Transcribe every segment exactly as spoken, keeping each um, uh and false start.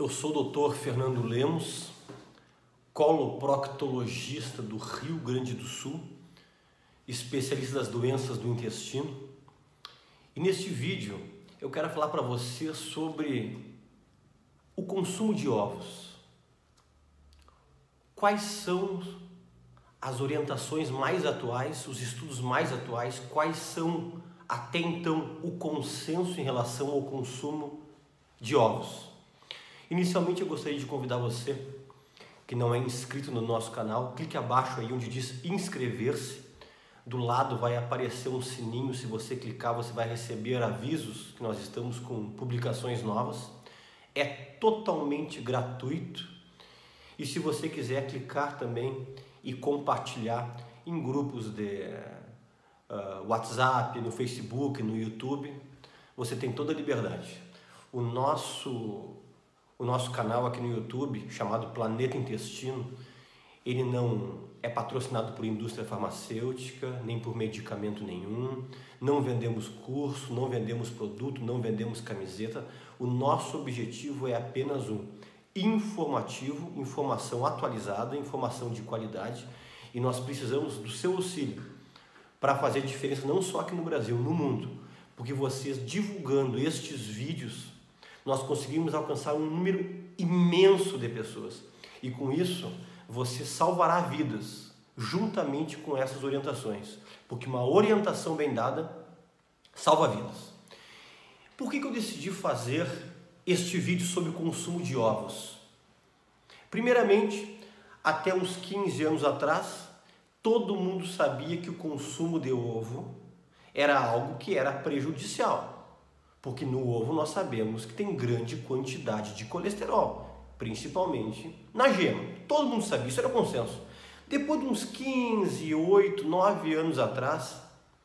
Eu sou o doutor Fernando Lemos, coloproctologista do Rio Grande do Sul, especialista das doenças do intestino. E neste vídeo eu quero falar para você sobre o consumo de ovos. Quais são as orientações mais atuais, os estudos mais atuais, quais são até então o consenso em relação ao consumo de ovos. Inicialmente eu gostaria de convidar você que não é inscrito no nosso canal, clique abaixo aí onde diz inscrever-se. Do lado vai aparecer um sininho, se você clicar você vai receber avisos que nós estamos com publicações novas. É totalmente gratuito e se você quiser clicar também e compartilhar em grupos de uh, WhatsApp, no Facebook, no YouTube, você tem toda a liberdade. O nosso, o nosso canal aqui no YouTube, chamado Planeta Intestino, ele não é patrocinado por indústria farmacêutica, nem por medicamento nenhum, não vendemos curso, não vendemos produto, não vendemos camiseta. O nosso objetivo é apenas um informativo, informação atualizada, informação de qualidade, e nós precisamos do seu auxílio para fazer diferença não só aqui no Brasil, no mundo, porque vocês divulgando estes vídeos, nós conseguimos alcançar um número imenso de pessoas, e com isso você salvará vidas, juntamente com essas orientações, porque uma orientação bem dada salva vidas. Por que que eu decidi fazer este vídeo sobre o consumo de ovos? Primeiramente, até uns quinze anos atrás, todo mundo sabia que o consumo de ovo era algo que era prejudicial, porque no ovo nós sabemos que tem grande quantidade de colesterol, principalmente na gema. Todo mundo sabia, isso era consenso. Depois de uns quinze, oito, nove anos atrás,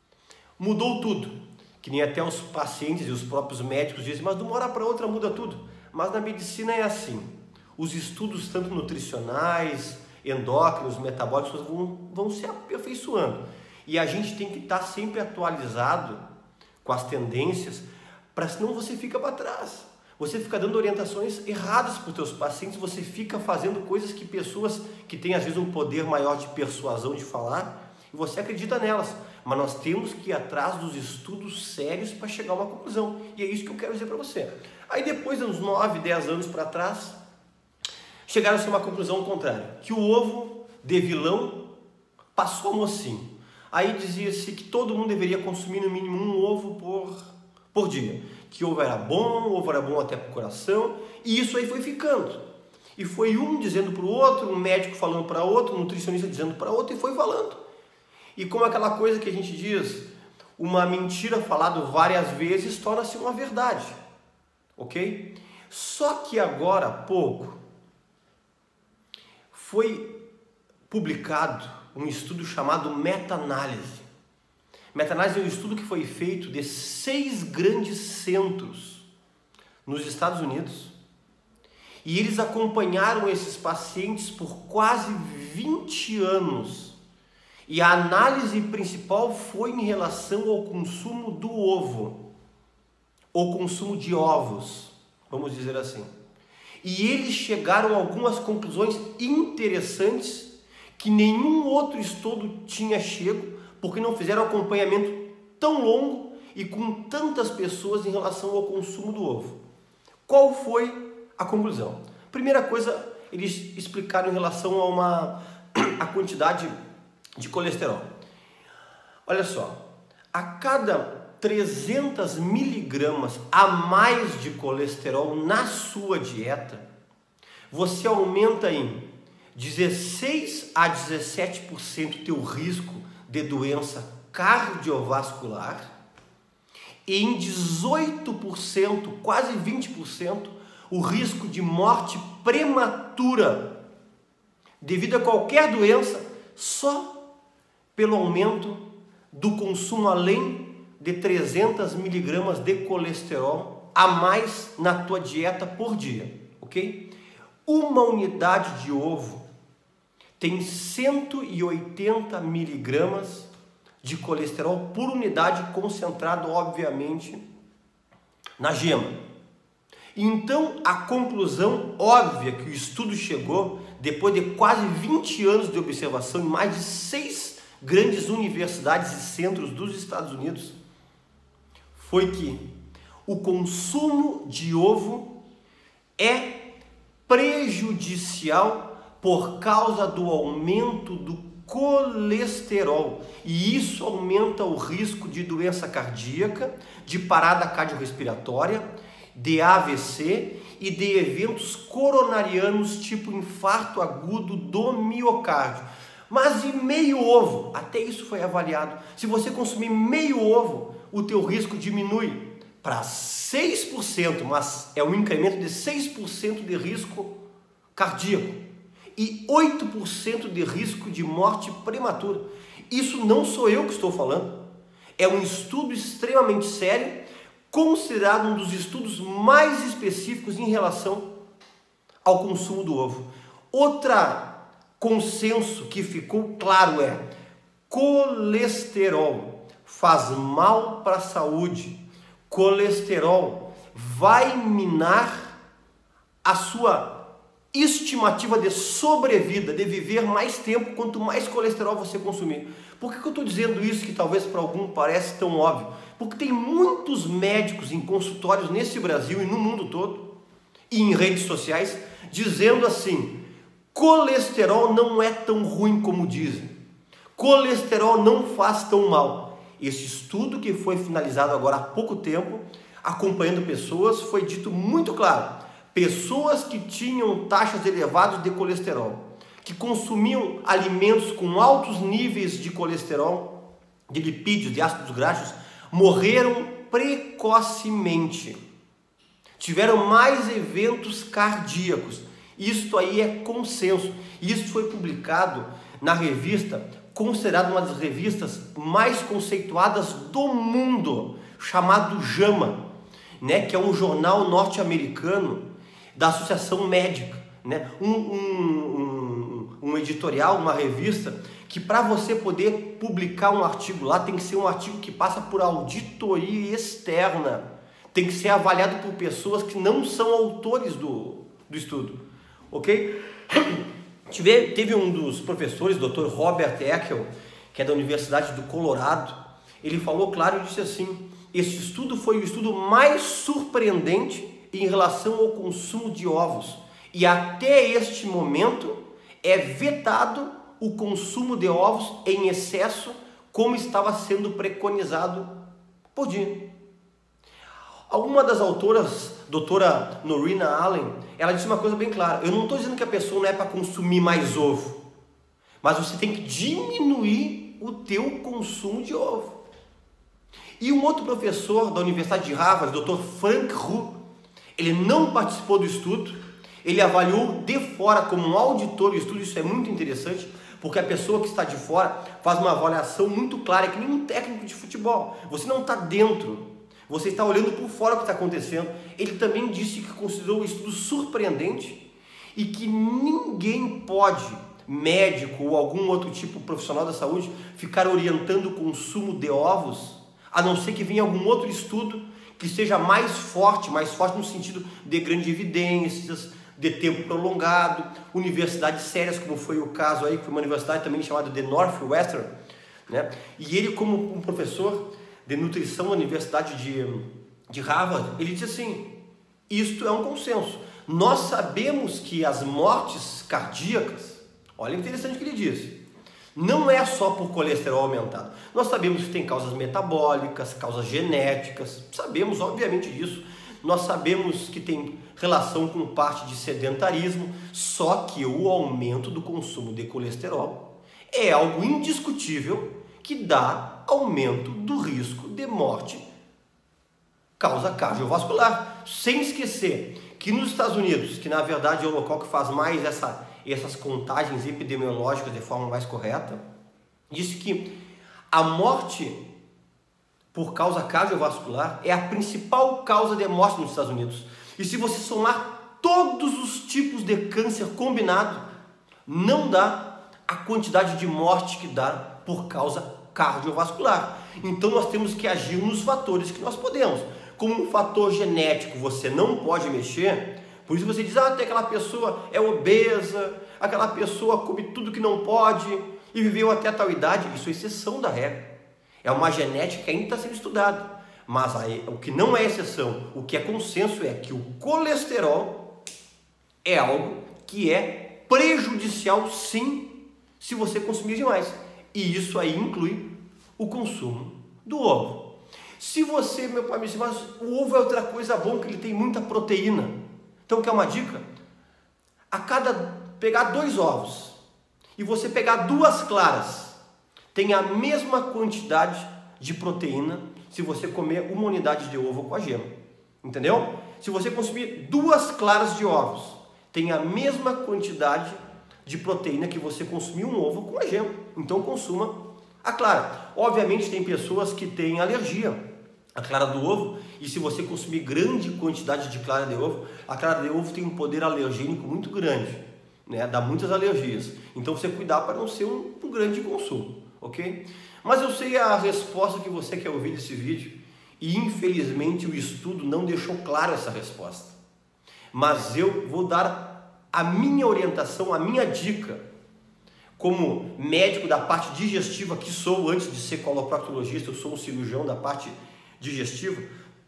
mudou tudo. Que nem até os pacientes e os próprios médicos dizem, mas de uma hora para outra muda tudo. Mas na medicina é assim. Os estudos tanto nutricionais, endócrinos, metabólicos vão, vão se aperfeiçoando. E a gente tem que estar sempre atualizado com as tendências, para senão você fica para trás. Você fica dando orientações erradas para os seus pacientes, você fica fazendo coisas que pessoas que têm às vezes um poder maior de persuasão de falar, e você acredita nelas. Mas nós temos que ir atrás dos estudos sérios para chegar a uma conclusão. E é isso que eu quero dizer para você. Aí depois de uns nove, dez anos para trás, chegaram-se a uma conclusão contrária. Que o ovo de vilão passou a mocinho. Aí dizia-se que todo mundo deveria consumir no mínimo um ovo por, por dia. Que o ovo era bom, o ovo era bom até para o coração. E isso aí foi ficando. E foi um dizendo para o outro, um médico falando para outro, um nutricionista dizendo para outro e foi falando. E como aquela coisa que a gente diz, uma mentira falada várias vezes torna-se uma verdade, ok? Só que agora há pouco foi publicado um estudo chamado meta-análise. Meta-análise é um estudo que foi feito de seis grandes centros nos Estados Unidos e eles acompanharam esses pacientes por quase vinte anos. E a análise principal foi em relação ao consumo do ovo, ou consumo de ovos, vamos dizer assim. E eles chegaram a algumas conclusões interessantes que nenhum outro estudo tinha chego, porque não fizeram acompanhamento tão longo e com tantas pessoas em relação ao consumo do ovo. Qual foi a conclusão? Primeira coisa, eles explicaram em relação a uma a quantidade de colesterol. Olha só, a cada trezentas miligramas a mais de colesterol na sua dieta, você aumenta em dezesseis a dezessete por cento teu risco de doença cardiovascular e em dezoito por cento, quase vinte por cento, o risco de morte prematura devido a qualquer doença só pelo aumento do consumo além de trezentas miligramas de colesterol a mais na tua dieta por dia, ok? Uma unidade de ovo tem cento e oitenta miligramas de colesterol por unidade, concentrado obviamente na gema. Então, a conclusão óbvia que o estudo chegou, depois de quase vinte anos de observação em mais de seis grandes universidades e centros dos Estados Unidos, foi que o consumo de ovo é prejudicial por causa do aumento do colesterol, e isso aumenta o risco de doença cardíaca, de parada cardiorrespiratória, de A V C e de eventos coronarianos tipo infarto agudo do miocárdio. Mas e meio ovo? Até isso foi avaliado. Se você consumir meio ovo, o teu risco diminui para seis por cento, mas é um incremento de seis por cento de risco cardíaco e oito por cento de risco de morte prematura. Isso não sou eu que estou falando, é um estudo extremamente sério, considerado um dos estudos mais específicos em relação ao consumo do ovo. Outra consenso que ficou claro é: colesterol faz mal para a saúde. Colesterol vai minar a sua estimativa de sobrevida, de viver mais tempo quanto mais colesterol você consumir. Por que que eu estou dizendo isso, que talvez para algum pareça tão óbvio? Porque tem muitos médicos em consultórios nesse Brasil e no mundo todo, e em redes sociais, dizendo assim: colesterol não é tão ruim como dizem, colesterol não faz tão mal. Este estudo, que foi finalizado agora há pouco tempo, acompanhando pessoas, foi dito muito claro: pessoas que tinham taxas elevadas de colesterol, que consumiam alimentos com altos níveis de colesterol, de lipídios, de ácidos graxos, morreram precocemente, tiveram mais eventos cardíacos. Isto aí é consenso. Isso foi publicado na revista, considerada uma das revistas mais conceituadas do mundo, chamado JAMA, né, que é um jornal norte-americano da Associação Médica, né, um, um, um, um editorial, uma revista, que para você poder publicar um artigo lá, tem que ser um artigo que passa por auditoria externa, tem que ser avaliado por pessoas que não são autores do, do estudo, ok? Tive, teve um dos professores, doutor Robert Eckel, que é da Universidade do Colorado, ele falou claro e disse assim: esse estudo foi o estudo mais surpreendente em relação ao consumo de ovos, e até este momento é vetado o consumo de ovos em excesso, como estava sendo preconizado por dia. Alguma das autoras, doutora Norina Allen, ela disse uma coisa bem clara: eu não estou dizendo que a pessoa não é para consumir mais ovo, mas você tem que diminuir o teu consumo de ovo. E um outro professor da Universidade de Harvard, doutor Frank Hu, ele não participou do estudo, ele avaliou de fora como um auditor do estudo. Isso é muito interessante, porque a pessoa que está de fora faz uma avaliação muito clara, é que nem um técnico de futebol. Você não está dentro, você está olhando por fora o que está acontecendo. Ele também disse que considerou o estudo surpreendente e que ninguém pode, médico ou algum outro tipo profissional da saúde, ficar orientando o consumo de ovos, a não ser que venha algum outro estudo que seja mais forte, mais forte no sentido de grandes evidências, de tempo prolongado, universidades sérias, como foi o caso aí, que foi uma universidade também chamada de Northwestern, né? E ele, como um professor de nutrição da Universidade de, de Harvard, ele disse assim: isto é um consenso. Nós sabemos que as mortes cardíacas, olha interessante o que ele disse, não é só por colesterol aumentado. Nós sabemos que tem causas metabólicas, causas genéticas, sabemos obviamente disso. Nós sabemos que tem relação com parte de sedentarismo, só que o aumento do consumo de colesterol é algo indiscutível que dá aumento do risco de morte, causa cardiovascular. Sem esquecer que nos Estados Unidos, que na verdade é o local que faz mais essa, essas contagens epidemiológicas de forma mais correta, disse que a morte por causa cardiovascular é a principal causa de morte nos Estados Unidos. E se você somar todos os tipos de câncer combinado, não dá a quantidade de morte que dá por causa cardiovascular. Então nós temos que agir nos fatores que nós podemos. como um fator genético você não pode mexer, por isso você diz, ah, tem aquela pessoa é obesa, aquela pessoa come tudo que não pode e viveu até tal idade. Isso é exceção da regra. É uma genética que ainda está sendo estudada. Mas aí, o que não é exceção, o que é consenso é que o colesterol é algo que é prejudicial, sim, se você consumir demais. E isso aí inclui o consumo do ovo. Se você, meu pai, me diz, mas o ovo é outra coisa boa, que ele tem muita proteína. Então, quer uma dica? A cada pegar dois ovos e você pegar duas claras, tem a mesma quantidade de proteína se você comer uma unidade de ovo com a gema. Entendeu? Se você consumir duas claras de ovos, tem a mesma quantidade de proteína que você consumir um ovo com a gema. Então consuma a clara. Obviamente tem pessoas que têm alergia à clara do ovo, e se você consumir grande quantidade de clara de ovo, a clara de ovo tem um poder alergênico muito grande, né? Dá muitas alergias. Então você cuidar para não ser um, um grande consumo, ok? Mas eu sei a resposta que você quer ouvir desse vídeo, e infelizmente o estudo não deixou clara essa resposta. Mas eu vou dar a minha orientação, a minha dica, como médico da parte digestiva que sou, antes de ser coloproctologista, eu sou um cirurgião da parte digestiva.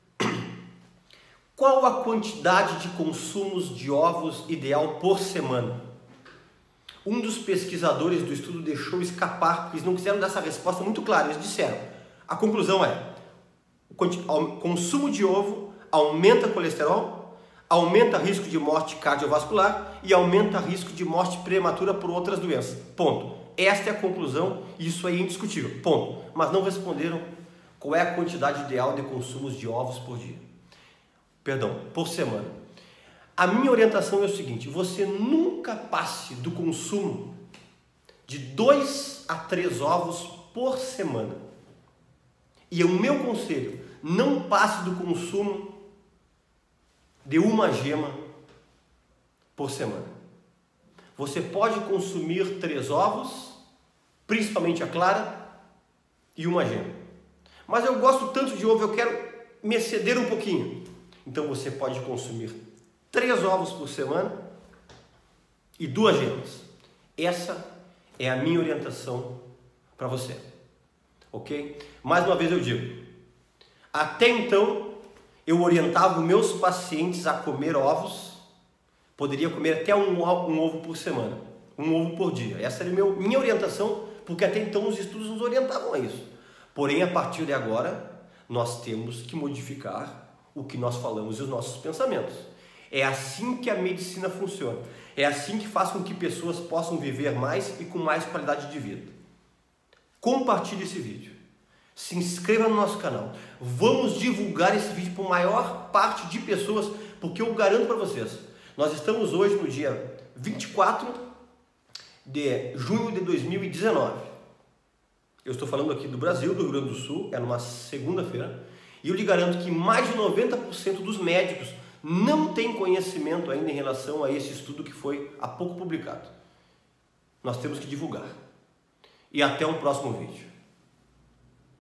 Qual a quantidade de consumos de ovos ideal por semana? Um dos pesquisadores do estudo deixou escapar, porque eles não quiseram dar essa resposta muito clara. Eles disseram, a conclusão é, o consumo de ovo aumenta o colesterol, aumenta o risco de morte cardiovascular e aumenta o risco de morte prematura por outras doenças. Ponto. Esta é a conclusão e isso aí é indiscutível. Ponto. Mas não responderam qual é a quantidade ideal de consumos de ovos por dia. Perdão, por semana. A minha orientação é o seguinte, você nunca passe do consumo de dois a três ovos por semana. E o meu conselho, não passe do consumo de uma gema por semana. Você pode consumir três ovos, principalmente a clara, e uma gema. Mas eu gosto tanto de ovo, eu quero me exceder um pouquinho. Então você pode consumir três ovos por semana e duas gemas. Essa é a minha orientação para você. Ok? Mais uma vez eu digo, até então eu orientava os meus pacientes a comer ovos, poderia comer até um, um ovo por semana, um ovo por dia. Essa era a meu, minha orientação, porque até então os estudos nos orientavam a isso. Porém, a partir de agora, nós temos que modificar o que nós falamos e os nossos pensamentos. É assim que a medicina funciona. É assim que faz com que pessoas possam viver mais e com mais qualidade de vida. Compartilhe esse vídeo. Se inscreva no nosso canal. Vamos divulgar esse vídeo para a maior parte de pessoas, porque eu garanto para vocês, nós estamos hoje no dia vinte e quatro de junho de dois mil e dezenove. Eu estou falando aqui do Brasil, do Rio Grande do Sul, é numa segunda-feira, e eu lhe garanto que mais de noventa por cento dos médicos não tem conhecimento ainda em relação a esse estudo que foi há pouco publicado. Nós temos que divulgar. E até um próximo vídeo.